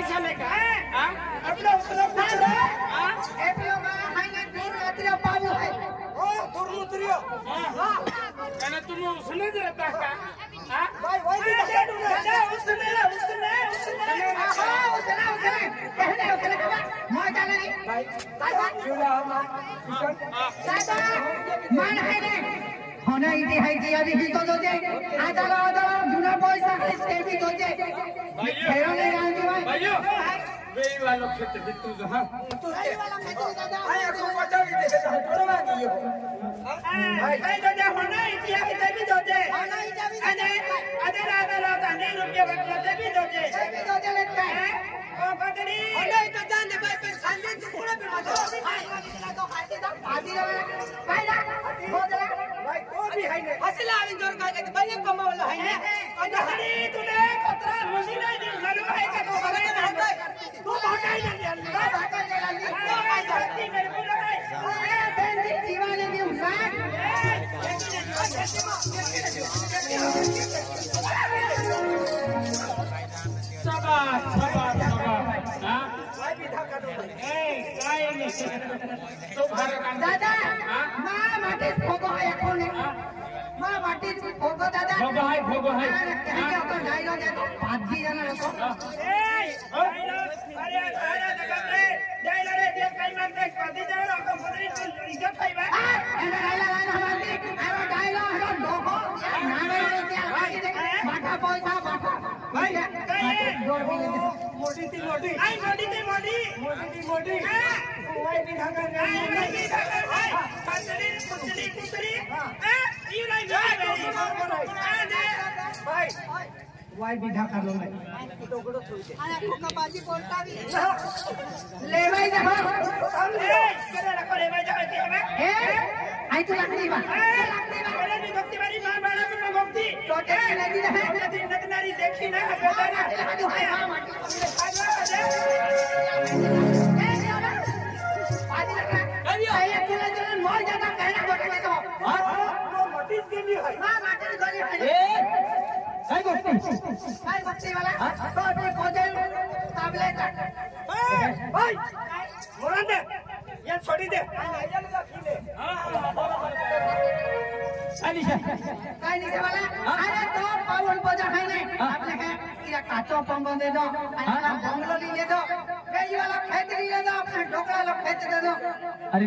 चले का हां अपना पूछ दे एपीओ का हाइने दूर उतरियो बाबू है ओ दूर उतरियो हां कहना तुम उसने दे रहा का हां भाई वही भी उसने हां उसने कहने मैं जाने नहीं भाई चूड़ा दादा मान है ने होना इति है कि अभी ही तो दोजे आदरा जुना पैसा इसके भी दोजे फेरो नहीं रांगी भाई वेई वाला खेत भी तू हां तू वेई वाला खेत दादा आया को पटा भी दे छोड़वा दियो भाई दादा होना इति है कि भी दोजे होना इति भी आदरा ताने रुपया बदला भी दोजे लगता है ओ बदरी होना इति जान दे भाई संजय पूरा भी मत भाई तो खाते तो आदि भाई ना बोला भाई तो भी है ने हसला आविन जोर का के भाई कमावला है ने अरे तूने कतरा मुझी नहीं दी गलो है का तो करे ना तू भागाई ना भागाई ना तो भाई धरती मेरे को लगाई ए बेंदी दीवाने दी उसाक शाबाश शाबाश शाबाश हां भाई विधा का दो ए काय नहीं तो भारत दादा मां माटी भोगो है कोने मां माटी भोगो दादा भोगो है अरे क्या तो डायलॉग है तो बाजी जाना रखो ए अरे जगह पे डायलॉग रे देख कई मानते कदी जाओ रखो बदरी इज्जत है भाई ए डायलॉग हमारी अरे डायलॉग है लोगो नारे क्या माथा पैसा माथा भाई मोटी थी मोटी आई मोटी थी मोटी भाई भी ढंगर भाई पतली कुतरी यू लाइक भाई वाई भी ढका लो मैं तो गुड़ो छोड़ दे अरे कोका बाजी बोलता भी ले भाई जा हम ले करे रखो ले भाई जा के हमें ए आई तो लगती बा अरे भी भक्ति वाली मां बाड़ा में भक्ति छोटे लगी है नगनारी देखी ना बेटा ना छोड़ी दे अरे तो पावन पूजा है नहीं आपने क्या काचो पंगो दे दो बंगलो ले दो कई वाला खेत ले दो अपने ढोकला लो खेत दे दो अरे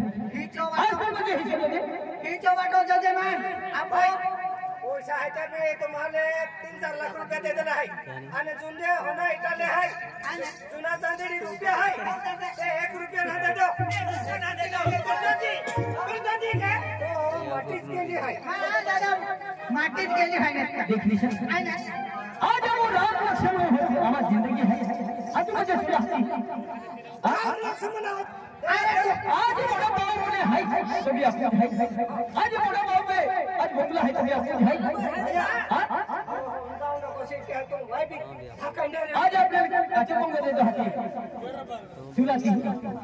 खींचो बाटो जजमान आप पैसा है तब तुम्हारे 3-4 लाख रुपया दे देना है आने जुंदे होना इटाले है चुना चांदी रुपया है 1 रुपया ना दे दो ना दे दो गुरुजी के तो माटिस के लिए है हां दादा माटिस के लिए है देखनी है आज वो रात लक्ष्मण हो हमारी जिंदगी है आज मुझे आज लक्ष्मण आज बड़ा बाबू ने हाय तभी आपको हाय आज बड़ा बाबू पे आज बोला है तभी आपको हाय हां आज आपने काचे पंगे दे दो हाथी चूल्हा सी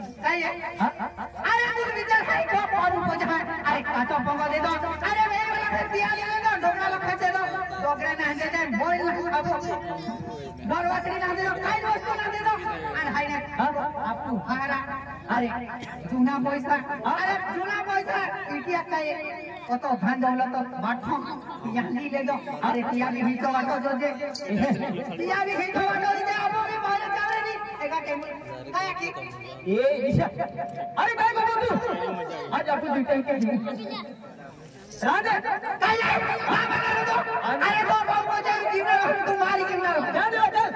अरे तू विचार है को पारू को जहां अरे काचा पंगा दे दो अरे वे वाला दिया ले दो ढोकला लखा दे दो ढोकरे ना दे दे बोल अब नरवासरी ना दे दो काई वस्तु ना दे दो अरे हाय ने आपको हारा अरे चूना पैसा इटिया का কত ধান দৌলত বাঠো ইয়ানি ले दो अरे टिया भी तो बाटो जो जे टिया भी तो बाटो जे आपो के मारे चाले नी एका के काया की ए निशा अरे भाई बाबू तू आज आपको जीते के राजा काया हां बना दो अरे तो बाबू जे जीवन तू मारी के ना जा दे चल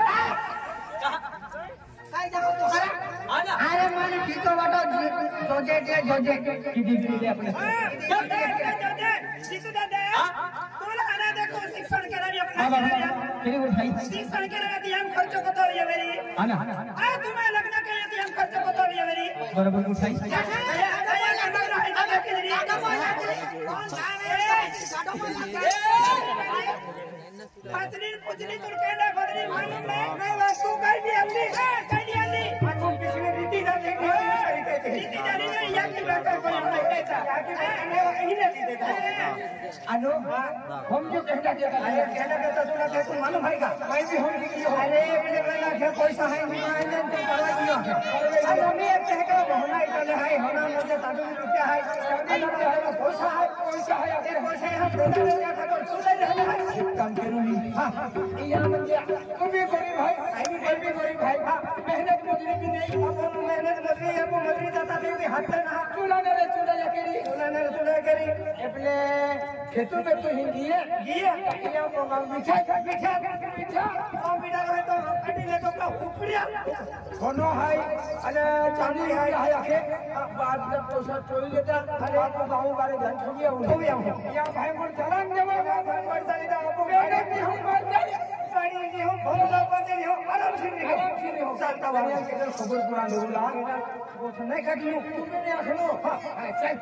काई जाओ तो हरा अरे माने ठीक बाटो जोजे की दे अपने जीतू दादा तोला आना देखो शिक्षण करानी अपना तेरी उठाई शिक्षण करानी हम खर्च को तो ये मेरी आना आ तुम्हें लगना के ये हम खर्च को तो ये मेरी बराबर उठाई पाचरी पुचरी तुर कहना बदरी मालूम नहीं वस्तु कहीं भी हमने कहीं नहीं हमने तुम किसी ने रीति जाने रीति जाने नहीं या की बात कर देता याकी यही नहीं देता अनु हम जो कहना देता अरे कहना देता सुना दे तू मालूम है का मैं भी हम की अरे मेरे वाला के पैसा है मैं आने तो करवा दियो अरे हमें एक कह के होना इतने है होना मुझे 7 रुपया है पैसा है अरे पैसा है हम देना का तो सुन ले काम करूंगी हां ये मुझे तू भी गरीब भाई मैं भी गरीब भाई मेहनत मजदूरी भी नहीं अपन मेहनत मजदूरी है वो मजदूरी दाता दे के हाथ ना चूल्हा ने चूल्हा करी એટલે ખેતર में तो हिंदी है ये को मीठा मीठा रहे तो कटी ले तो का उपड़िया कोनो है अरे चांदी है आखे बाद में पैसा चोरी लेता अरे आपको गांव वाले धन छोड़िए हो या भाई को चलान देवा पैसा लेता आपको नहीं हम मर जाए पानी जी हम भोला पाते नहीं हो आराम से नहीं हो सालता वाला के खबर पूरा लोला वो नहीं काटियो तुमने आखनो चल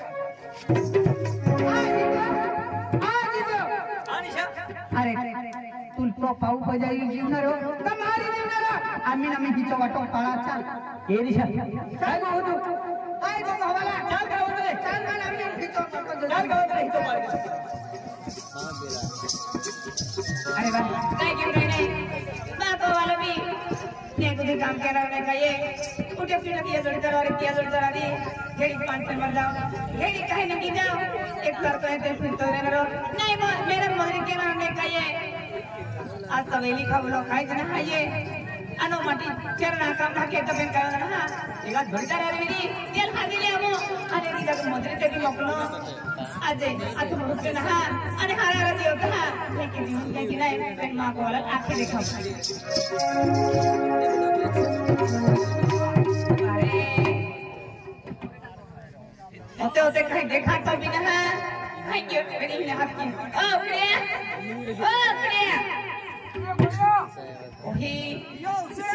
अरे तुल तो पाऊ बजाई जीवनार हो तुम्हारी जीवनार आम्ही ना मी हिचो वाटो पाळा चाल ए दिशा काय गो तू काय गो हवाला चाल गाव रे चाल ना आम्ही हिचो चाल गाव रे हिचो मार अरे बा काय क्यों नहीं ना तो वाला भी ने कुछ काम कर रहा है का ये उठे फिर किया जोड़ी करा रे किया जोड़ी करा दी घेड़ी 5 से मर जाओ घेड़ी कहे नहीं जाओ एक बार कहते फिर तो रे करो नहीं मेरा मगरी के ना ने का ये आज तवेली का बोलो खाई जना है ये अनो माटी चरना काम ना के तबेन का ना एगा धोड़ता रे मेरी तेल खादी ले हमो अरे नी का मजरी ते की मकनो आजे आज मुझे ना अरे हारा रे दियो का लेकिन कि नहीं पेन मां को वाला आंखें देखो अरे होते कहीं देखा कभी ना है क्यों मेरी ने हाथ की ओ प्रिया ओही यो से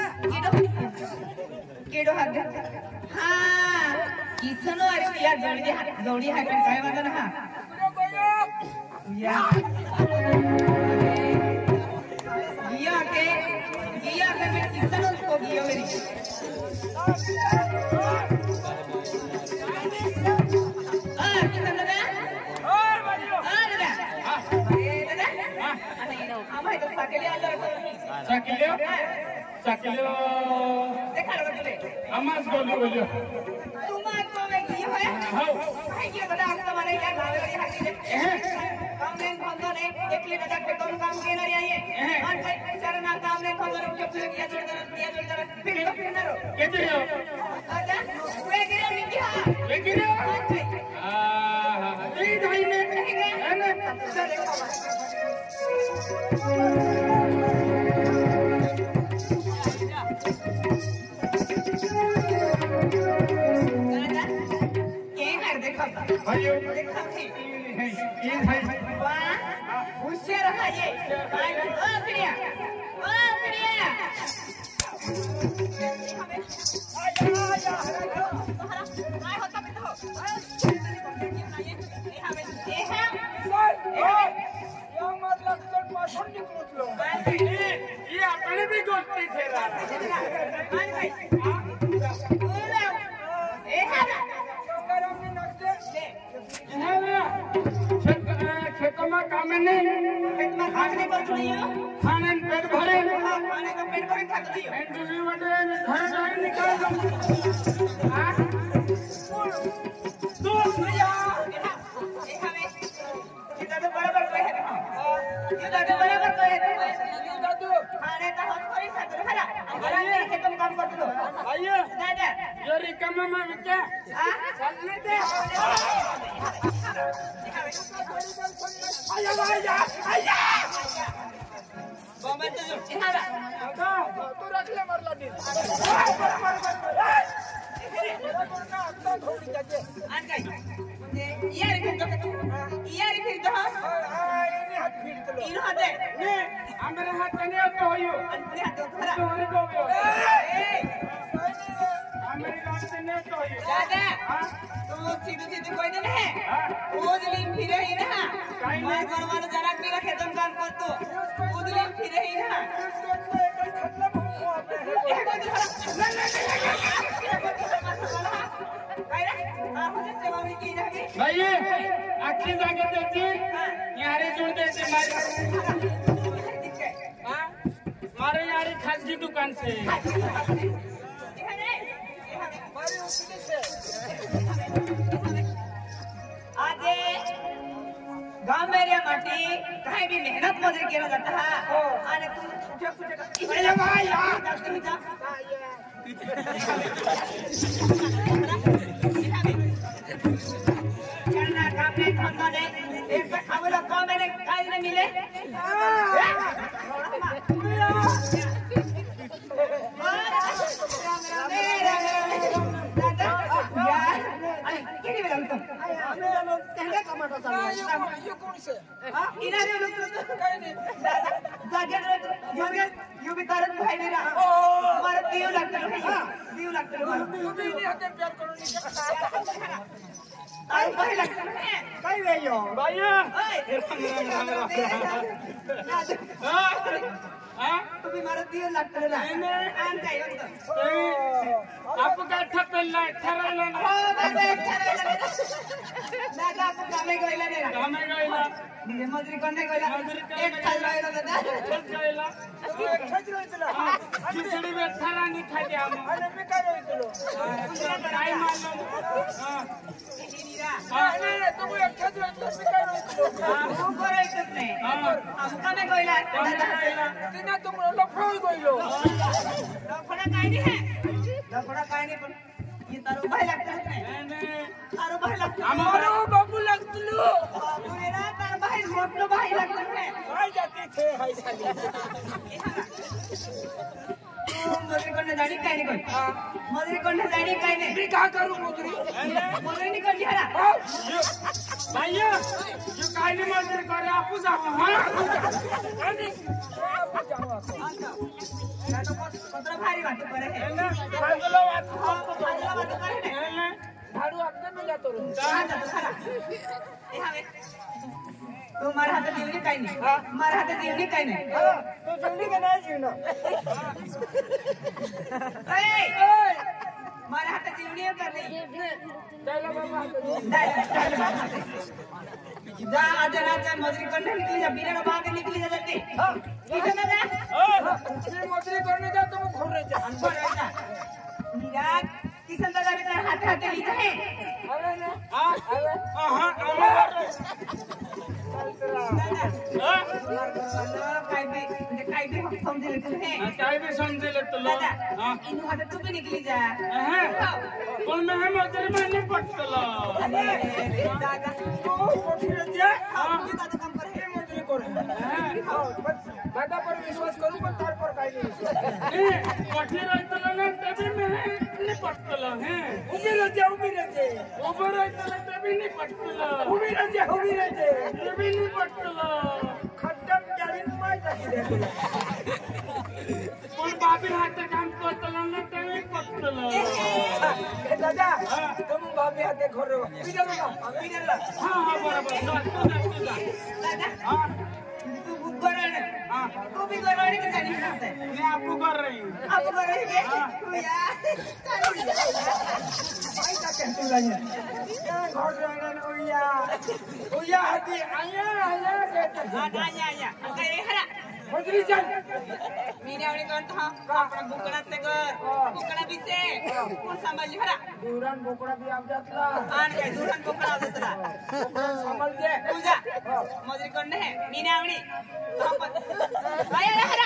केडो हाथ हां किसनो अरे या जोड़ी है पेन काय मत ना या के मैं किसनो को गियो मेरी Sakilio देखा लगा तुझे अमास बोलो तुम आज को में की है हां भाई ये बड़ा आप तुम्हारे क्या गावे वाली हाथी है काम नहीं बंदो ने एक लिए दादा पे कौन काम के ना आइए और भाई चरना काम नहीं बंदो ने क्यों किया जोड़ फिर तो फिर ना रो कैसे हो अच्छा वे गिरे नहीं क्या वे गिरे हां ये भाई ने है ना चल भाइयों देखा थी ये भाई वाह होशियार है ये ओ प्रिया आजा काय होता बे तो ये मतलब चोट पाछड़ निकलो ये अपने भी गोष्टी थे भाई खेतों में काम नहीं खेत में खाने पर चुनियो खाने पेट भरे खाने का पेट भरे खा दियो दूसरी बटे घर जाए निकाल दो तो भैया ये हमें ये तो बराबर पे है ये तो बराबर पे है ये तो खाने का हक कोई खाते है हमारा खेतों में काम करते हो आइए दादा ये रिकम में क्या चलने दे आया बम्बई तो इहारा तू रख ले मरला नी आन गई यार फिर तो इने हाथ फिर तो इनो हाथ ने हमरे हाथ ने तो होयो अपने हाथ तो खरा तो होयो हमरे हाथ ने तो होयो दादा तू सीधे कोई नहीं है ओजली फिरे ही ना मैं करवानो जरा मेरा खेतन काम कर तो ओजली फिरे ही ना नहीं पैसे जाके देती यारे जोड़ देते मारे यारी खासगी दुकान से आज गांव में रे माटी कहीं भी मेहनत मजदूरी किया जाता है आने तू भैया भाई यार करना काम में धंधा नहीं एक पे खावला काम में काज नहीं मिले तुम्ही मला 3 लाख टका आण काय आपको काय ठरवलं ठरवलं ना दादा आपण कामे गयला नाही कामे गयला म्हणजे मजुरी करणे गयला एक खाल राहिला दादा एक गयला एक खाज राहिला खिचडी बेठारा नि खाली आम आणि मी काय राहिलो काय मारलो नाही तू एक खाज राहिला मी काय राहिलो तू करायचं नाही आपण कामे गयला तिना तुम्हाला लफडा गयलो लफडा काय नाही लफडा काय नाही पण ये तारो भाई लागतो नाही तारो भाई लागतो आमारो बाबू लागतलो बाबू रे ना तारो भाई मोठलो भाई लागतो नाही काय जाते छे हाय साली मजुरी करणे जाणी काय नाही कोण मजुरी करणे जाणी काय नाही मी का करू मजुरी मजुरी नाही करली हरा भैया यो काय नाही मजुरी करे आपू जाऊ हां आणि पत्र भारी वाटतो पर हे भागलो वाटतो भागला वाटतो पर हे झाडू आपने में जातो रे ए हवे तो मार हात देवली काय नाही मार हात देवली काय नाही तो जल्दी का नाही जीवना ए मार हात देवली कर नाही जायला बाबा जा आज राजा मजदूरी करने निकली जा बिना बांध निकली जा जल्दी किसे ना जा मैं मजदूरी करने जा तो मैं घूम रहे जा अंदर रहता मीरा किसन दादा बेटा हाथ हाथ ली जाए अरे ना हां काय भी समझे तू है काय भी समझे ले तो लो हां इनु हाथ तू भी निकली जा कौन में है मजदूरी में नहीं पटला अरे दादा तो कोठी रे जा हां ये दादा काम कर है मजदूरी कर दादा पर विश्वास करू पण तार पर काय नहीं कोठी रहतला ना तभी में नहीं पटला है उभी रह जा ऊपर रहतला तभी नहीं पटला उभी रह जा तभी नहीं पटला खड्डम गाड़ी में जाती रे कोण बाबी हात काम करतला ना तभी पटला दादा तुम बाबी हात घर बिदरला हां बरोबर दादा हां तू गुब्बारण तू भी गराड़ी के जानी करता है मैं आपको कर रही हूं आप कर रहे हैं यार भाई का कहते हैं घर रहना ओया हाथी आया कहते आया काय हरा मजरी चल मीने आवडी करतो आपण बुकड़ा से कर बुकड़ा भी से कोण सांभाळली हरा दुरान बोकडा भी आप जातला आण काय दुरान बुकड़ा होतला संभाल दे तुझा मजरी करणे है मीने आवडी आपण काय हरा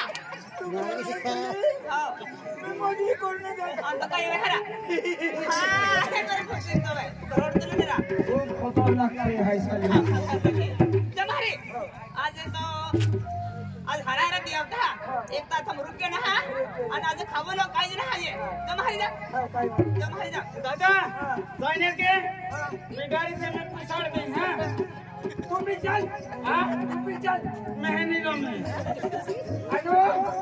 हां मैं मजरी करने जा अंत काय हरा हां हे कर खुशी तो भाई करोड़ तुले मेरा खूब खतरनाक है हाय साली जमारे आज तो आज हरारा दिया था एक ता हम रुक के ना आणि आज खावलो काय ना आहे जमारी जा दादा जाने के मैं गाड़ी से मैं पिछाड़ गई हां तू भी चल हां तू भी चल मैं नहीं रमे अनु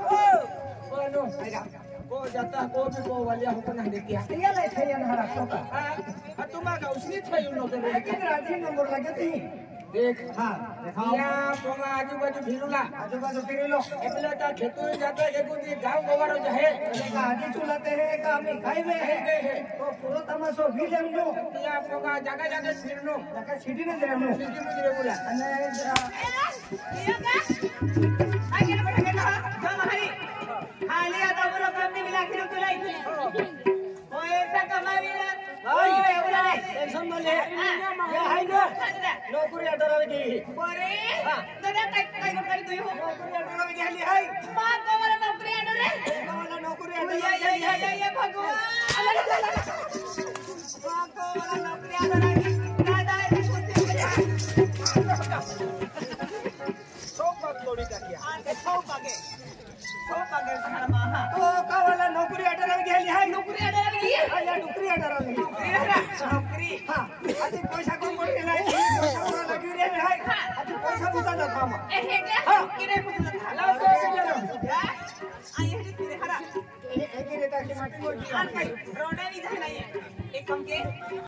आजा को जाता को भी को वालिया हो ना देखिया ये ले थे ना हरा तो का तुम्हारा उसने थे नो तो राजी नंबर लगे थी देख हाँ यहाँ पोंगा आजूबाजू फिरूला आजूबाजू फिरेलो એટલે તા ખેતુ જાતા કે કોઈ ગાવ ગવારો જહે का आगे चुलाते हैं का हमें खाई में है तो पूरा तमाशो भी लेमनो ત્યાં પોંगा જાगा જાગે ફિરનો लगा सीटी ने देमनो સીધી મુજરે બોલા અને ये का आगे ना बैठा ना तुम्हारी खाली आता बोलो कम नहीं मिला खिलो तुलाई ओ ऐसा कमावी ना ओए एवला टेंशन न ले ये हाय ना नौकरी अडरावे की अरे दादा काय कर तू हो नौकरी अडरावे की हाली हाय मां को वाला नौकरी आडो रे वाला नौकरी ये भगवान मां को वाला नौकरी आडो रे दादा ये कुत्ते सो बात लोड़ी का किया आके सौ पागे सारा मां तो का वाला नौकरी अडरावे की हाली हाय नौकरी आडो रे या नौकरी अडरावे नौकरी हां आधी पैसा कम पड़ गेला पैसा पूरा लगी रे हाय आधी पैसा बुझा ना थामा ए हे के किने पुछला लाओ तो चलो आई हे तेरे हरा एक ही रेता की माटी मोड़ रोडे नहीं जाना है एक हम के